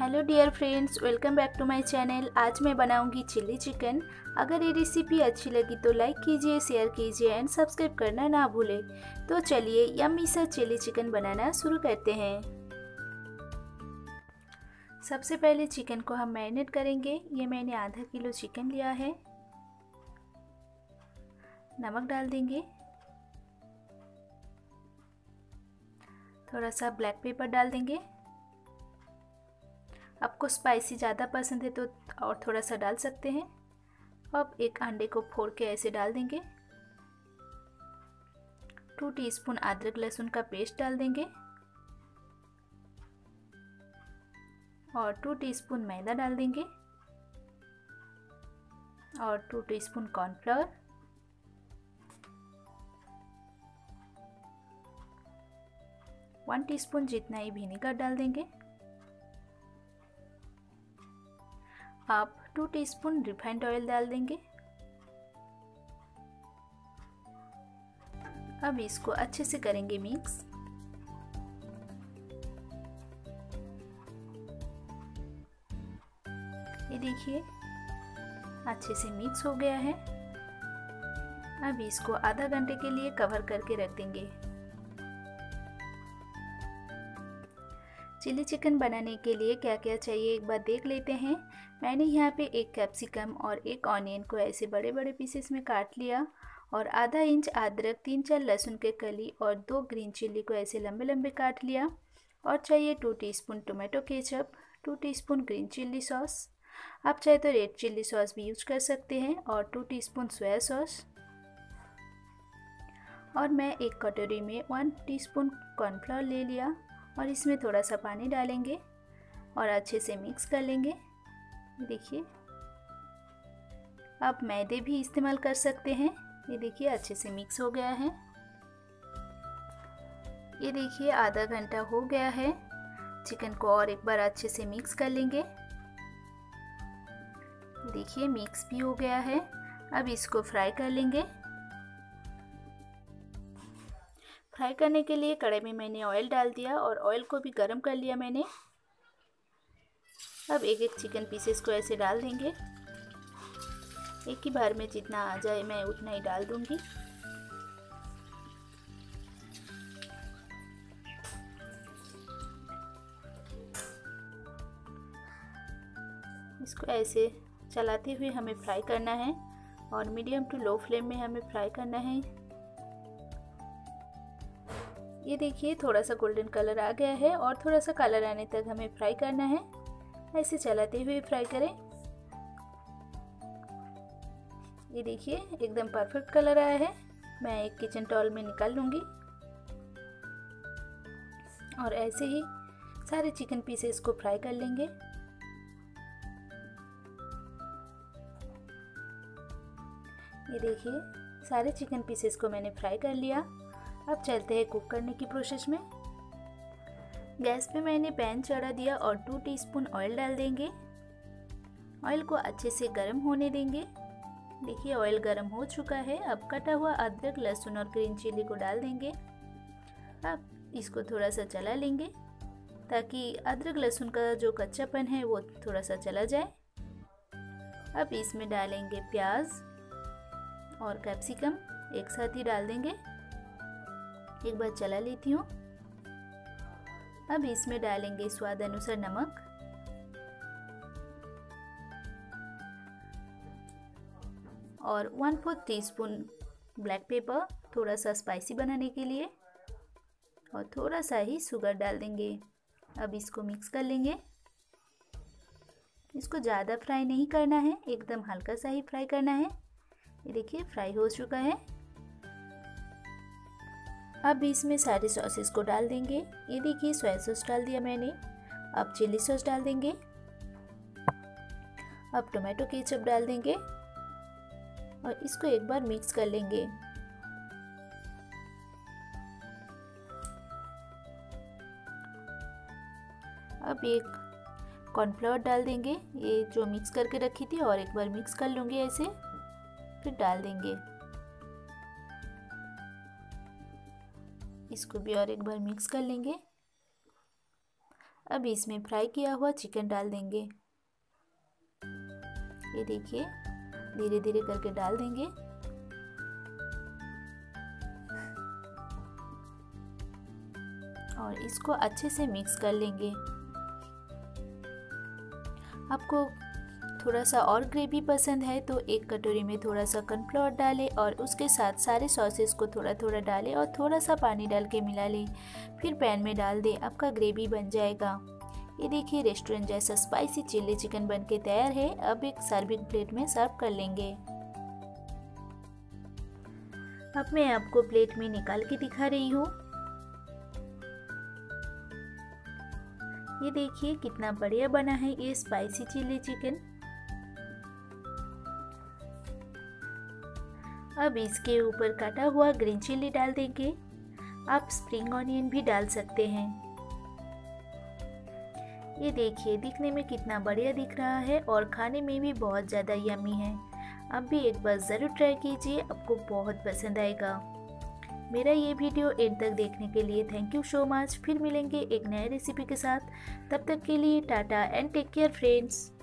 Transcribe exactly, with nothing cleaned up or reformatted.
Hello dear friends, welcome back to my channel. आज मैं बनाऊंगी चिल्ली चिकन। अगर ये रेसिपी अच्छी लगी तो लाइक कीजिए, शेयर कीजिए एंड सब्सक्राइब करना ना भूलें। तो चलिए यम्मी सा चिल्ली चिकन बनाना शुरू करते हैं। सबसे पहले चिकन को हम मैरिनेट करेंगे। ये मैंने आधा किलो चिकन लिया है। नमक डाल देंगे, थोड़ा सा ब्लैक पेपर डाल देंगे। आपको स्पाइसी ज़्यादा पसंद है तो और थोड़ा सा डाल सकते हैं। अब एक अंडे को फोड़ के ऐसे डाल देंगे। टू टीस्पून अदरक लहसुन का पेस्ट डाल देंगे और टू टीस्पून मैदा डाल देंगे और two teaspoon cornflour, one teaspoon जितना ही विनेगर डाल देंगे। आप टू टीस्पून रिफाइंड ऑयल डाल देंगे। अब इसको अच्छे से करेंगे मिक्स। ये देखिए अच्छे से मिक्स हो गया है। अब इसको आधा घंटे के लिए कवर करके रख देंगे। चिली चिकन बनाने के लिए क्या क्या चाहिए एक बार देख लेते हैं। मैंने यहाँ पे एक कैप्सिकम और एक ऑनियन को ऐसे बड़े बड़े पीसेस में काट लिया और आधा इंच अदरक, तीन चार लहसुन के कली और दो ग्रीन चिल्ली को ऐसे लंबे लंबे काट लिया। और चाहिए two teaspoon tomato ketchup, two teaspoon green chilli sauce, आप चाहे तो रेड चिल्ली सॉस भी यूज कर सकते हैं, और टू टीस्पून सोया सॉस। और मैं एक कटोरी में वन टीस्पून कॉर्नफ्लोर ले लिया और इसमें थोड़ा सा पानी डालेंगे और अच्छे से मिक्स कर लेंगे। देखिए आप मैदे भी इस्तेमाल कर सकते हैं। ये देखिए अच्छे से मिक्स हो गया है। ये देखिए आधा घंटा हो गया है। चिकन को और एक बार अच्छे से मिक्स कर लेंगे। देखिए मिक्स भी हो गया है। अब इसको फ्राई कर लेंगे। फ्राई करने के लिए कढ़ाई में मैंने ऑयल डाल दिया और ऑयल को भी गर्म कर लिया मैंने। अब एक एक चिकन पीसेस को ऐसे डाल देंगे। एक ही बार में जितना आ जाए मैं उतना ही डाल दूंगी। इसको ऐसे चलाते हुए हमें फ्राई करना है और मीडियम टू लो फ्लेम में हमें फ्राई करना है। ये देखिए थोड़ा सा गोल्डन कलर आ गया है और थोड़ा सा कलर आने तक हमें फ्राई करना है। ऐसे चलाते हुए फ्राई करें। ये देखिए एकदम परफेक्ट कलर आया है। मैं एक किचन टॉवल में निकाल लूँगी और ऐसे ही सारे चिकन पीसेस को फ्राई कर लेंगे। ये देखिए सारे चिकन पीसेस को मैंने फ्राई कर लिया। अब चलते हैं कुक करने की प्रोसेस में। गैस पे मैंने पैन चढ़ा दिया और टू टीस्पून ऑयल डाल देंगे। ऑयल को अच्छे से गर्म होने देंगे। देखिए ऑयल गर्म हो चुका है। अब कटा हुआ अदरक, लहसुन और ग्रीन चिल्ली को डाल देंगे। अब इसको थोड़ा सा चला लेंगे ताकि अदरक लहसुन का जो कच्चापन है वो थोड़ा सा चला जाए। अब इसमें डालेंगे प्याज और कैप्सिकम, एक साथ ही डाल देंगे। एक बार चला लेती हूँ। अब इसमें डालेंगे स्वाद अनुसार नमक और one fourth teaspoon black pepper, थोड़ा सा स्पाइसी बनाने के लिए, और थोड़ा सा ही शुगर डाल देंगे। अब इसको मिक्स कर लेंगे। इसको ज़्यादा फ्राई नहीं करना है, एकदम हल्का सा ही फ्राई करना है। ये देखिए फ्राई हो चुका है। अब इसमें सारे सॉसेस को डाल देंगे। ये देखिए सोया सॉस डाल दिया मैंने। अब चिल्ली सॉस डाल देंगे। अब टोमेटो केचप डाल देंगे और इसको एक बार मिक्स कर लेंगे। अब एक कॉर्नफ्लोर डाल देंगे, ये जो मिक्स करके रखी थी, और एक बार मिक्स कर लूँगी ऐसे, फिर डाल देंगे। इसको भी और एक बार मिक्स कर लेंगे। अब इसमें फ्राई किया हुआ चिकन डाल देंगे। ये देखिए, धीरे धीरे करके डाल देंगे। और इसको अच्छे से मिक्स कर लेंगे। आपको थोड़ा सा और ग्रेवी पसंद है तो एक कटोरी में थोड़ा सा कॉर्नफ्लोर डालें और उसके साथ सारे सॉसेस को थोड़ा थोड़ा डालें और थोड़ा सा पानी डाल के मिला लें। फिर पैन में डाल दें, आपका ग्रेवी बन जाएगा। ये देखिए, रेस्टोरेंट जैसा स्पाइसी चिल्ली चिकन बनके तैयार है। अब एक सर्विंग प्लेट में सर्व कर लेंगे। अब मैं आपको प्लेट में निकाल के दिखा रही हूँ। ये देखिए कितना बढ़िया बना है ये स्पाइसी चिल्ली चिकन। अब इसके ऊपर काटा हुआ ग्रीन चिल्ली डाल देंगे। आप स्प्रिंग ऑनियन भी डाल सकते हैं। ये देखिए, दिखने में कितना बढ़िया दिख रहा है और खाने में भी बहुत ज़्यादा यम्मी है। आप भी एक बार ज़रूर ट्राई कीजिए, आपको बहुत पसंद आएगा। मेरा ये वीडियो एंड तक देखने के लिए थैंक यू सो मच। फिर मिलेंगे एक नए रेसिपी के साथ। तब तक के लिए tata and take care friends.